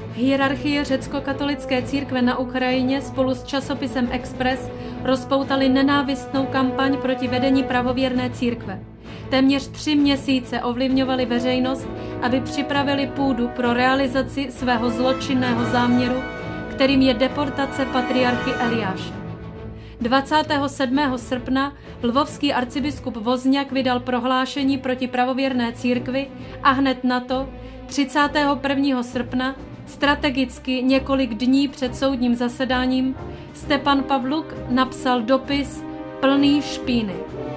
Hierarchie řecko-katolické církve na Ukrajině spolu s časopisem Express rozpoutali nenávistnou kampaň proti vedení pravověrné církve. Téměř 3 měsíce ovlivňovali veřejnost, aby připravili půdu pro realizaci svého zločinného záměru, kterým je deportace patriarchy Eliáše. 27. srpna lvovský arcibiskup Vozňak vydal prohlášení proti pravověrné církvi a hned na to 31. srpna, strategicky několik dní před soudním zasedáním, Stepan Pavluk napsal dopis plný špíny.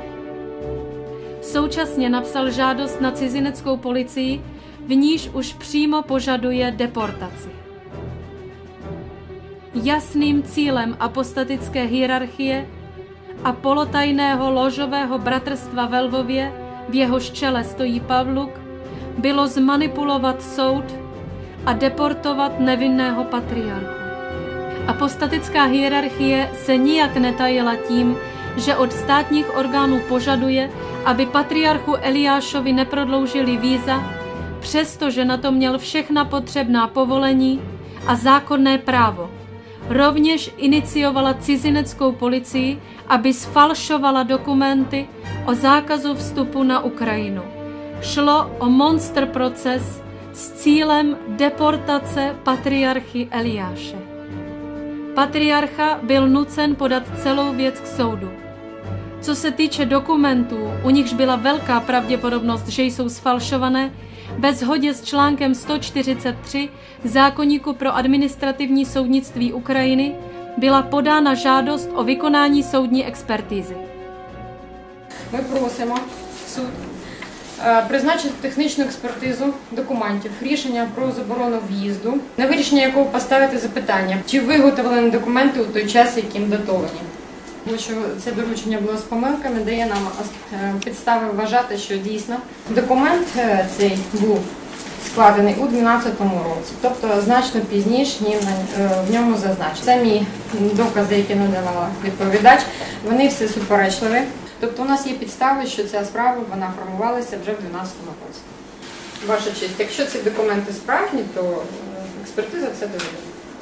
Současně napsal žádost na cizineckou policii, v níž už přímo požaduje deportaci. Jasným cílem apostatické hierarchie a polotajného ložového bratrstva ve Lvově, v jehož čele stojí Pavluk, bylo zmanipulovat soud a deportovat nevinného patriarchu. Apostatická hierarchie se nijak netajila tím, že od státních orgánů požaduje, aby patriarchu Eliášovi neprodloužili víza, přestože na to měl všechna potřebná povolení a zákonné právo. Rovněž iniciovala cizineckou policii, aby sfalšovala dokumenty o zákazu vstupu na Ukrajinu. Šlo o monster proces s cílem deportace patriarchy Eliáše. Patriarcha byl nucen podat celou věc k soudu. Co se týče dokumentů, u nichž byla velká pravděpodobnost, že jsou sfalšované, ve shodě s článkem 143 zákoníku pro administrativní soudnictví Ukrajiny byla podána žádost o vykonání soudní expertízy. Ми просимо суд призначити технічну експертизу документів, рішення про заборону в'їзду, на вирішення якого поставити запитання, чи виготовлені документи у той час, яким датовані. Тому що це доручення було з помилками, дає нам підстави вважати, що дійсно документ цей був складений у 2012 році, тобто значно пізніше, ніж в ньому зазначено. Самі докази, які надавала відповідач, вони всі суперечливі. Тобто у нас є підстави, що ця справа вона формувалася вже в 2012 році. Ваша честь, якщо ці документи справжні, то експертиза це доведе.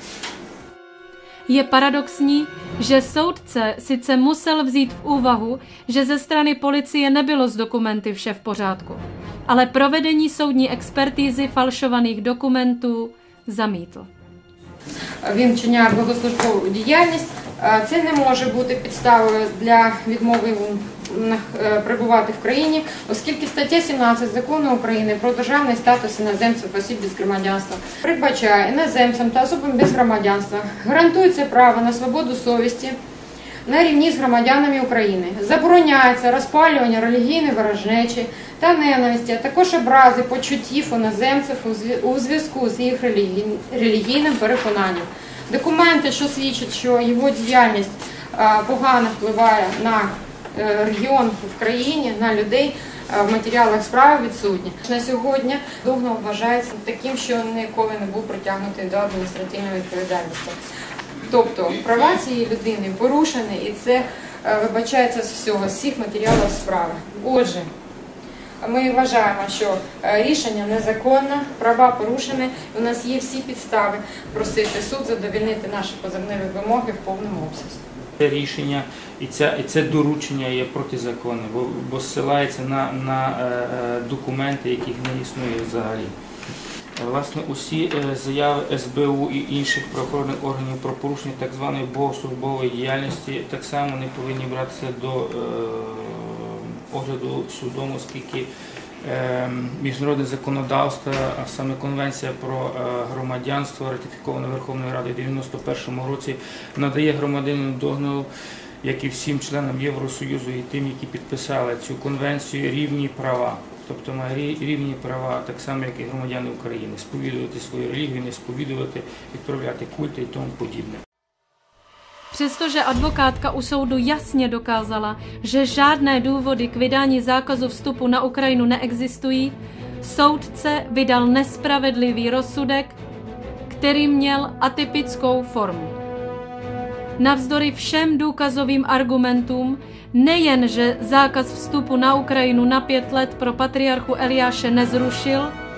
Je paradoxní, že soudce sice musel vzít v úvahu, že ze strany policie nebylo s dokumenty vše v pořádku, ale provedení soudní expertízy falšovaných dokumentů zamítl. Він вчиняє богослужбову діяльність. Це не може бути підставою для відмови перебувати в країні, оскільки стаття 17 Закону України про державний статус іноземців осіб без громадянства передбачає іноземцям та особам без громадянства гарантується право на свободу совісті на рівні з громадянами України. Забороняється розпалювання релігійної ворожнечі та ненависті, а також образи почуттів іноземців у зв'язку з їх релігійним переконанням. Документи, що свідчать, що його діяльність погано впливає на регіон в країні, на людей, в матеріалах справи відсутні. На сьогодні Дугнов вважається таким, що ніколи не був притягнутий до адміністративної відповідальності. Тобто права цієї людини порушені, і це вибачається з всіх матеріалів справи. Отже, ми вважаємо, що рішення незаконне, права порушені, у нас є всі підстави просити суд задовольнити наші позовні вимоги в повному обсязі. Це рішення і це доручення є протизаконне, бо зсилається на документи, яких не існує взагалі. Власне, усі заяви СБУ і інших правоохоронних органів про порушення так званої богослужбової діяльності так само не повинні братися до огляду судом, оскільки міжнародне законодавство, а саме Конвенція про громадянство, ратифікована Верховною Радою у 1991 році, надає громадянину Дугнову, як і всім членам Євросоюзу і тим, які підписали цю конвенцію, рівні права. Тобто має рівні права, так само, як і громадяни України, сповідувати свою релігію, не сповідувати, відправляти культи і тому подібне. Přestože advokátka u soudu jasně dokázala, že žádné důvody k vydání zákazu vstupu na Ukrajinu neexistují, soudce vydal nespravedlivý rozsudek, který měl atypickou formu. Navzdory všem důkazovým argumentům, nejen, že zákaz vstupu na Ukrajinu na 5 let pro patriarchu Eliáše nezrušil,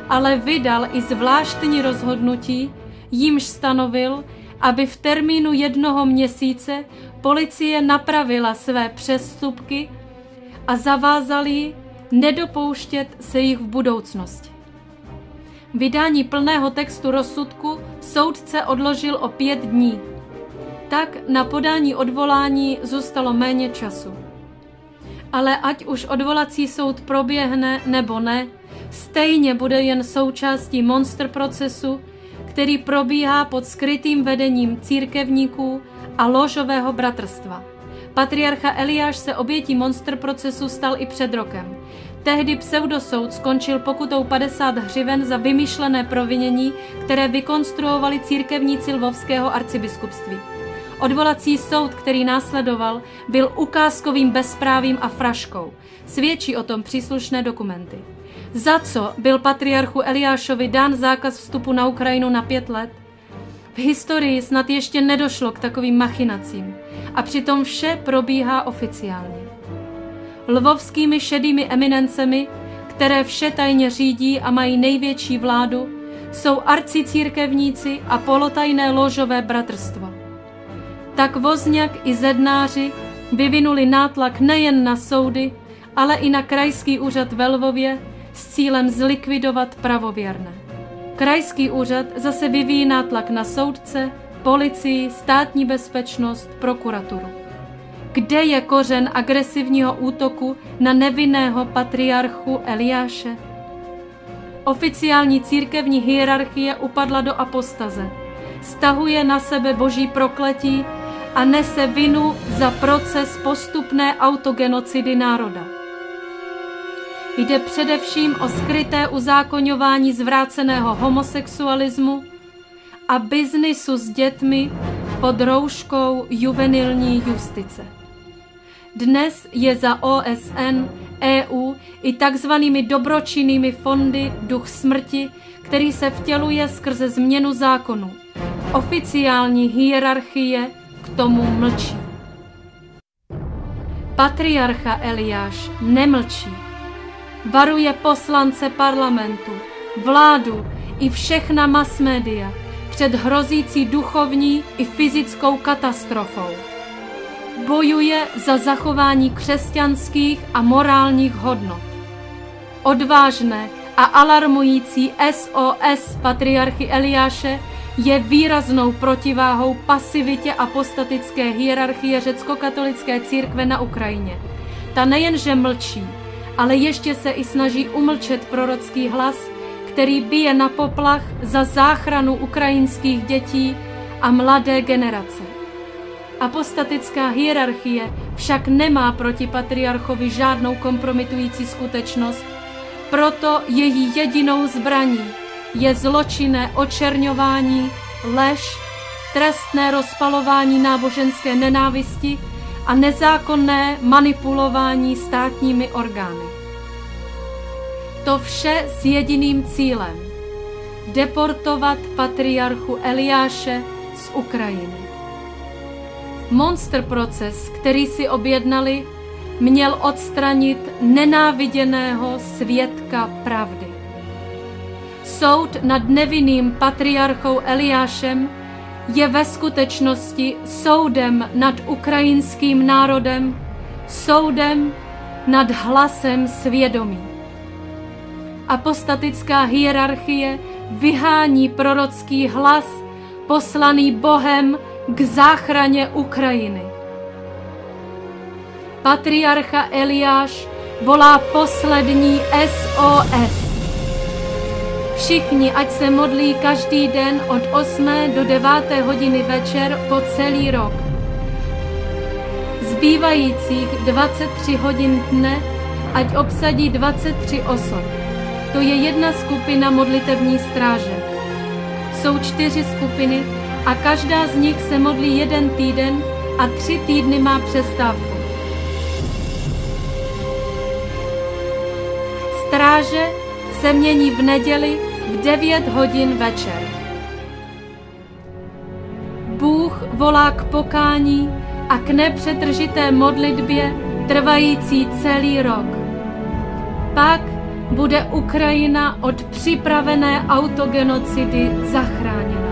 ale vydal i zvláštní rozhodnutí, jímž stanovil, aby v termínu 1 měsíce policie napravila své přestupky a zavázal ji nedopouštět se jich v budoucnosti. Vydání plného textu rozsudku soudce odložil o 5 dní. Tak na podání odvolání zůstalo méně času. Ale ať už odvolací soud proběhne nebo ne, stejně bude jen součástí monster procesu, který probíhá pod skrytým vedením církevníků a ložového bratrstva. Patriarcha Eliáš se obětí monster procesu stal i před rokem. Tehdy pseudosoud skončil pokutou 50 hřiven za vymyšlené provinění, které vykonstruovali církevníci Lvovského arcibiskupství. Odvolací soud, který následoval, byl ukázkovým bezprávím a fraškou. Svědčí o tom příslušné dokumenty. Za co byl patriarchu Eliášovi dán zákaz vstupu na Ukrajinu na 5 let? V historii snad ještě nedošlo k takovým machinacím a přitom vše probíhá oficiálně. Lvovskými šedými eminencemi, které vše tajně řídí a mají největší vládu, jsou arcicírkevníci a polotajné ložové bratrstvo. Tak Vozňak i zednáři vyvinuli nátlak nejen na soudy, ale i na krajský úřad ve Lvově s cílem zlikvidovat pravověrné. Krajský úřad zase vyvíjí nátlak na soudce, policii, státní bezpečnost, prokuraturu. Kde je kořen agresivního útoku na nevinného patriarchu Eliáše? Oficiální církevní hierarchie upadla do apostaze, stahuje na sebe boží prokletí a nese vinu za proces postupné autogenocidy národa. Jde především o skryté uzákoňování zvráceného homosexualismu a biznisu s dětmi pod rouškou juvenilní justice. Dnes je za OSN, EU i takzvanými dobročinnými fondy duch smrti, který se vtěluje skrze změnu zákonu. Oficiální hierarchie k tomu mlčí. Patriarcha Eliáš nemlčí. Varuje poslance parlamentu, vládu i všechna masmédia před hrozící duchovní i fyzickou katastrofou. Bojuje za zachování křesťanských a morálních hodnot. Odvážné a alarmující SOS patriarchy Eliáše je výraznou protiváhou pasivitě apostatické hierarchie řecko-katolické církve na Ukrajině. Ta nejenže mlčí, ale ještě se i snaží umlčet prorocký hlas, který bije na poplach za záchranu ukrajinských dětí a mladé generace. Apostatická hierarchie však nemá proti patriarchovi žádnou kompromitující skutečnost, proto její jedinou zbraní je zločinné očerňování, lež, trestné rozpalování náboženské nenávisti a nezákonné manipulování státními orgány. To vše s jediným cílem – deportovat patriarchu Eliáše z Ukrajiny. Monster proces, který si objednali, měl odstranit nenáviděného svědka pravdy. Soud nad nevinným patriarchou Eliášem je ve skutečnosti soudem nad ukrajinským národem, soudem nad hlasem svědomí. Apostatická hierarchie vyhání prorocký hlas poslaný Bohem k záchraně Ukrajiny. Patriarcha Eliáš volá poslední SOS. Všichni, ať se modlí každý den od 8. do 9. hodiny večer po celý rok. Zbývajících 23 hodin dne, ať obsadí 23 osob. To je jedna skupina modlitevní stráže. Jsou 4 skupiny a každá z nich se modlí 1 týden a 3 týdny má přestávku. Stráže se mění v neděli v 9 hodin večer. Bůh volá k pokání a k nepřetržité modlitbě trvající celý rok. Pak bude Ukrajina od připravené autogenocidy zachráněna.